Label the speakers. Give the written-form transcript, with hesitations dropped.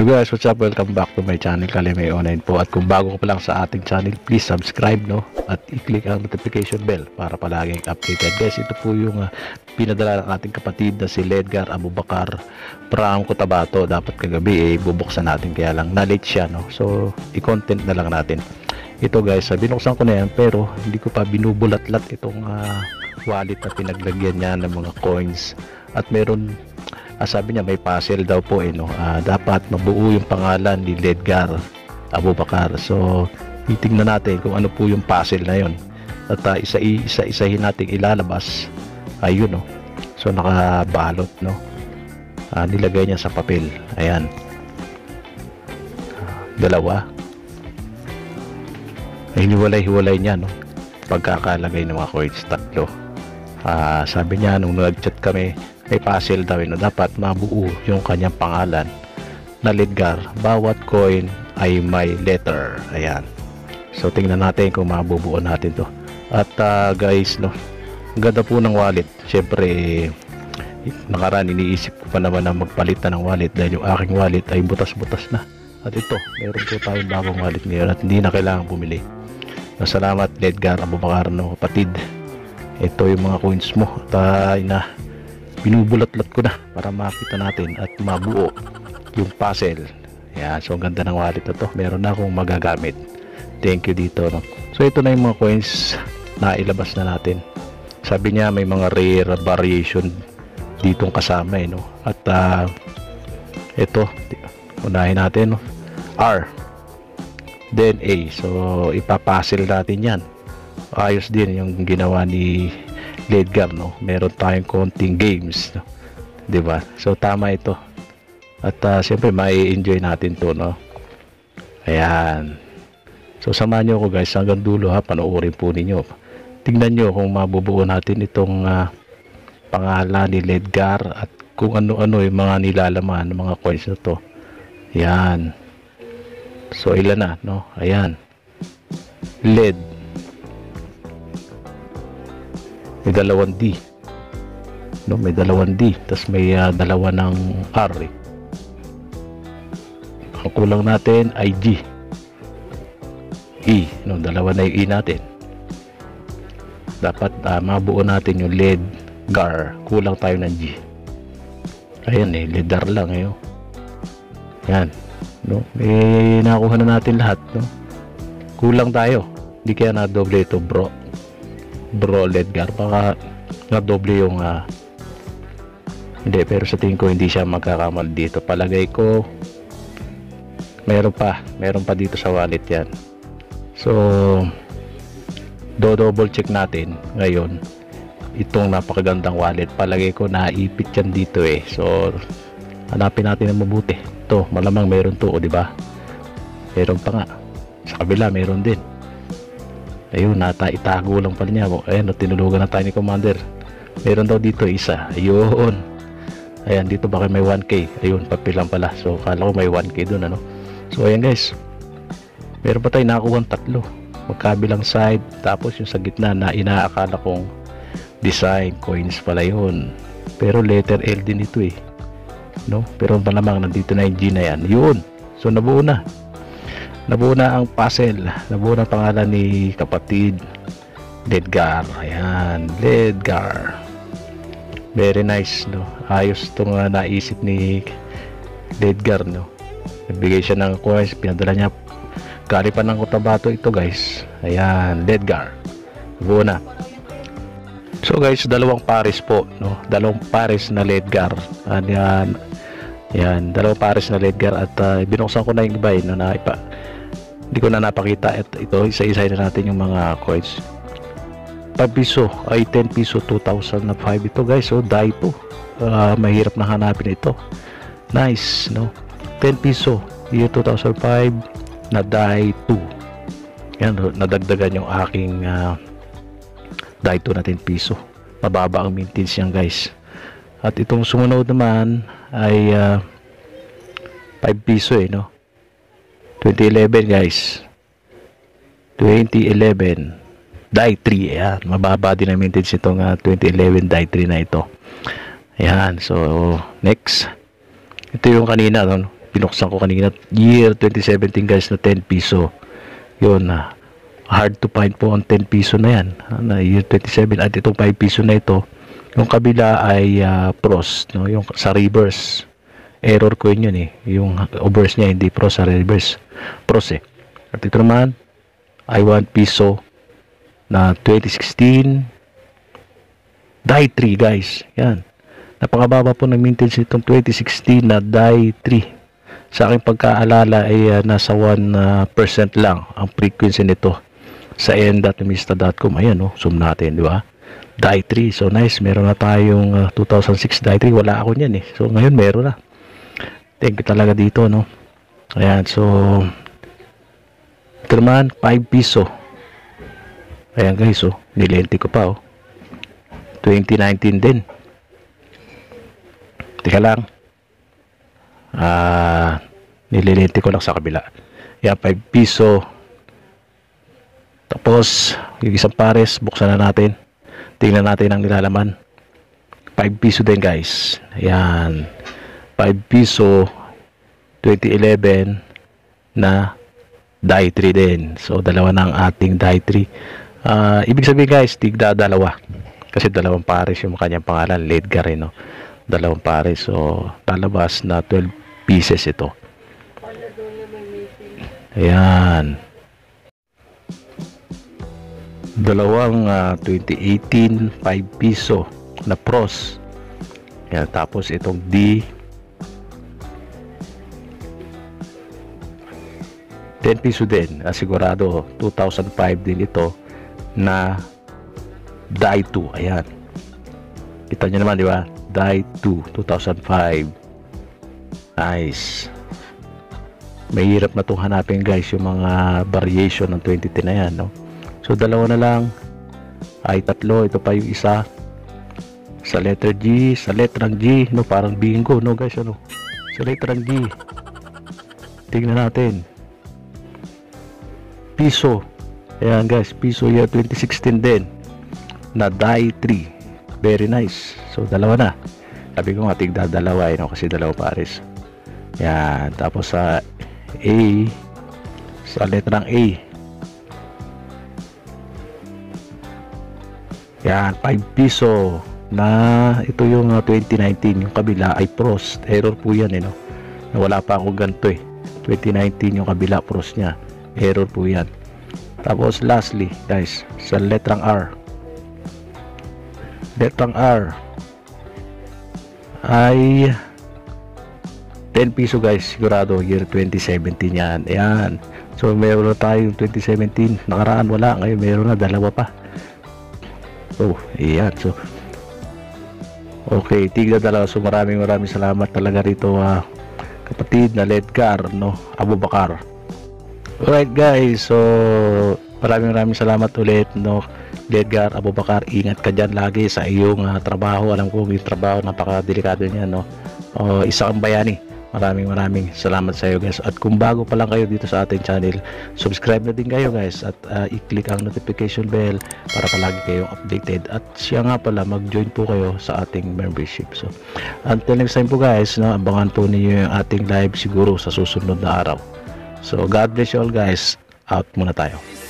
Speaker 1: So guys, what's up? Welcome back to my channel, Kalimay Online po. At kung bago ka pa lang sa ating channel, please subscribe, no? At i-click ang notification bell para palaging updated. Guys, ito po yung pinadala ng ating kapatid na si Ledgar Abubakar from Cotabato. Dapat kagabi bubuksan natin, kaya lang na-late siya, no? So, i-content na lang natin. Ito guys, binuksan ko na yan pero hindi ko pa binubulat-lat itong wallet na pinaglagyan niya ng mga coins. At meron sabi niya may puzzle daw po no? Dapat mabuo yung pangalan ni Ledgar Abubakar. So titingnan natin kung ano po yung puzzle na yon at isa-isahin natin ilalabas. Ayun, no? So nakabalot, no? Nilagay niya sa papel. Ayan, dalawa. Hiniwalay-hiwalay niya, no? Pagkakalagay ng mga coins, tatlo. Sabi niya nung nag-chat kami, may puzzle daw, no? Dapat mabuo yung kanyang pangalan na Ledgar. Bawat coin ay may letter. Ayan. So tingnan natin kung mabubuo natin to. At guys, no, ganda po ng wallet. Syempre nakaraan iniisip ko pa naman na magpalit na ng wallet dahil yung aking wallet ay butas-butas na. At ito, meron po tayong bagong wallet ngayon at hindi na kailangan bumili. Salamat Ledgar Abubakar, no, kapatid. Ito yung mga coins mo. At binubulat-lat ko na para makita natin at mabuo yung puzzle. Yan, so ang ganda ng wallet na to. Meron na akong magagamit. Thank you dito, no. So ito na yung mga coins na ilabas na natin. Sabi niya may mga rare variation ditong kasama, no. At ito, unahin natin, no. R, then A. So ipapuzzle natin yan. Ayos din yung ginawa ni Ledgar, no. Meron tayong konting games, no? 'Di ba? So tama ito. At siyempre mai-enjoy natin 'to, no. Ayan. So samahan niyo ako guys hanggang dulo, ha. Panoorin po ninyo. Tingnan niyo kung mabubuo natin itong pangalan ni Ledgar at kung ano-ano yung mga nilalaman ng mga coins na 'to. Ayan. So ilan na, no? Ayan. Led. May dalawang D, no? May dalawang D, tapos may dalawa ng R, Ang kulang natin ay G, E, no? Dalawa na yung E natin. Dapat mabuo natin yung Ledgar. Kulang tayo ng G. Ayan, Ledgar lang, Yan, no? May nakuha na natin lahat, no? Kulang tayo. Hindi kaya na doble ito, bro Ledgar. Baka na doble yung hindi, pero sa tingin ko hindi siya magkakamali dito. Palagay ko meron pa dito sa wallet yan. So double check natin ngayon itong napakagandang wallet. Palagay ko naipit yan dito, So hanapin natin ng mabuti. Ito, malamang meron to, di ba? Meron pa nga sa kabila, meron din. Ayun, itago lang pala niya. Ayun, tinulugan na tayo ni Commander. Meron daw dito isa. Ayun. Ayan, dito baka may 1k. Ayun, papel lang pala. So kala ko may 1k dun, ano. So ayan guys, meron pa tayo nakuha tatlo. Magkabilang side. Tapos yung sa gitna na inaakala kong design coins pala yun. Pero letter L din ito, no. Pero malamang nandito na yung G na yan. Yun. So nabuo na ang puzzle. Nabuo na pangalan ni kapatid Ledgar. Ayan, Ledgar. Very nice, no. Ayos itong naisip ni Ledgar, no. Nagbigay siya ng coins, pinadala niya galing pa ng Cotabato ito guys. Ayan, Ledgar. Nabuo na. So guys, dalawang pares po, no. Dalawang pares na Ledgar. Ayan, dalawang pares na Ledgar. At binuksan ko na yung iba, no, hindi ko na napakita. Ito, isa-isa na natin yung mga coins. 5 piso ay 10 piso 2005 ito guys. So die to. Mahirap na hanapin ito. Nice, no. 10 piso year 2005 na die 2. Yan, nadagdagan yung aking die to na 10 piso. Mababa ang maintenance yan guys. At itong sumunod naman ay 5 piso, no. 2011 guys, 2011 die 3. Ayan, mababa din ang maintenance itong 2011 die 3 na ito. Ayan, so next, ito yung kanina, no? pinuksan ko kanina, year 2017 guys, na 10 piso. Yun na. Hard to find po ang 10 piso na yan. Na year 27. At itong 5 piso na ito, yung kabila ay pros. No? Yung sa reverse. Error coin yun eh. Yung obverse niya, hindi pros, sa reverse. Pros eh. At ito naman, ay 1 piso na 2016. Die 3 guys. Yan. Napakababa po ng mintage itong 2016 na die 3. Sa aking pagkaalala ay nasa 1% lang ang frequency nito sa en.mista.com. Ayan, oh, zoom natin, di ba? Die 3. So nice, meron na tayong 2006 die 3. Wala ako niyan eh. So ngayon meron na. Thank you talaga dito, no? Ayan, so ito naman, 5 piso. Ayan guys, oh, nilente ko pa, oh. 2019 din. Teka lang. Nililente ko lang sa kabila. Yan, 5 piso. Tapos, yung isang pares, buksan na natin. Tingnan natin ang nilalaman. 5 piso din guys. Yan. 5 piso 2011 na die 3 din. So, dalawa na ang ating die 3. Ibig sabihin guys, tigda dalawa. Kasi dalawang pares yung kanyang pangalan. Ledgar, no? Dalawang pares. So, lalabas na 12 pieces ito. Ayan. Dalawang 2018 5 piso na pros. Ayan. Tapos itong D 10 piso din. Sigurado 2005 din ito na die 2. Ayan. Kita nyo naman, di ba? Die 2, 2005. Nice. Mahirap na itong hanapin guys yung mga variation ng 2010 na yan, no? So dalawa na lang. Ay tatlo. Ito pa yung isa sa letter G. Sa letrang G, no? Parang bingo, no guys, ano? Sa letrang G. Tingnan natin. Piso. Ayan guys, piso year 2016 din na die 3. Very nice. So dalawa na. Sabi ko nga tigda dalawa, no? Kasi dalawa pares. Yan. Tapos sa A, sa letrang A, yan, 5 piso na ito yung 2019. Yung kabila ay pros. Error po yan, no? Wala pa akong ganito eh. 2019 yung kabila, pros nya. Error po yan. Tapos lastly guys, sa letrang R, letrang R ay 10 piso guys, sigurado year 2017 yan. Ayan. So meron na tayong 2017. Nakaraan wala, ngayon meron na, dalawa pa. So ayan. So okay, tigda dalawa. So maraming salamat talaga rito kapatid na Ledgar, no? Abubakar. Alright guys, so maraming salamat ulit, no? Ledgar Abubakar, ingat ka dyan lagi sa iyong trabaho. Alam ko yung trabaho napakadelikado niya, no? Isa kang bayani. Maraming salamat sa iyo guys. At kung bago pa lang kayo dito sa ating channel, subscribe na din kayo guys at i-click ang notification bell para palagi kayong updated. At siya nga pala, mag-join po kayo sa ating membership. So until next time po guys, no, abangan po ninyo yung ating live siguro sa susunod na araw. So God bless you all guys. Out muna tayo.